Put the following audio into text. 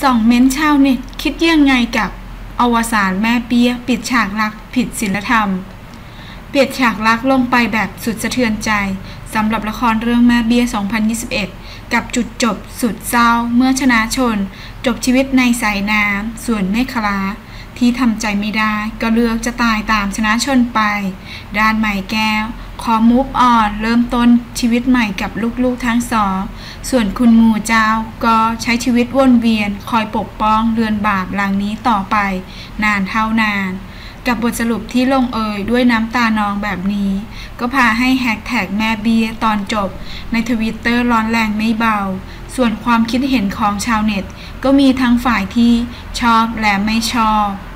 ส่องเม้นชาวเน็ตคิดยังไงกับอวสานแม่เปี๊ยะปิดฉากรักผิดศีลธรรมเปลี่ยนฉากรักลงไปแบบสุดสะเทือนใจสำหรับละครเรื่องแม่เบี้ย 2021 กับจุดจบสุดเศร้าเมื่อชนะชนจบชีวิตในสายน้ำส่วนแม่คลาที่ทำใจไม่ได้ก็เลือกจะตายตามชนะชนไปด้านใหม่แก้วขอมูฟออนเริ่มต้นชีวิตใหม่กับลูกๆทั้งสองส่วนคุณหมู่เจ้าก็ใช้ชีวิตวนเวียนคอยปกป้องเรือนบาปหลังนี้ต่อไปนานเท่านานกับบทสรุปที่ลงเอยด้วยน้ำตานองแบบนี้ก็พาให้แฮชแท็กแม่เบียตอนจบในทวิตเตอร์ร้อนแรงไม่เบาส่วนความคิดเห็นของชาวเน็ตก็มีทั้งฝ่ายที่ชอบและไม่ชอบ